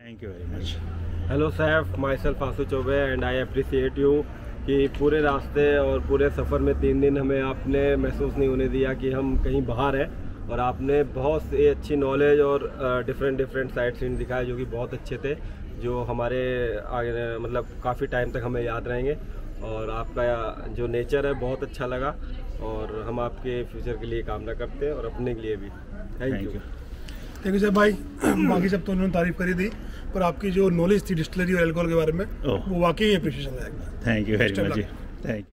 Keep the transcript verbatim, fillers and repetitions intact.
Thank you very much. Hello Saif, myself Asu Choubey and I appreciate you कि पूरे रास्ते और पूरे सफ़र में तीन दिन हमें आपने महसूस नहीं होने दिया कि हम कहीं बाहर हैं, और आपने बहुत सी अच्छी नॉलेज और डिफरेंट डिफरेंट साइट सीन दिखाए जो कि बहुत अच्छे थे, जो हमारे आगे मतलब काफ़ी टाइम तक हमें याद रहेंगे। और आपका जो नेचर है बहुत अच्छा लगा, और हम आपके फ्यूचर के लिए कामना करते हैं और अपने के लिए भी। Thank you. Thank you sir भाई। बाकी सब तो उन्होंने तारीफ करी थी, पर आपकी जो नॉलेज थी डिस्टिलरी और अल्कोहल के बारे में वो वाकई अप्रिशिएशन है। Thank you very much. Thank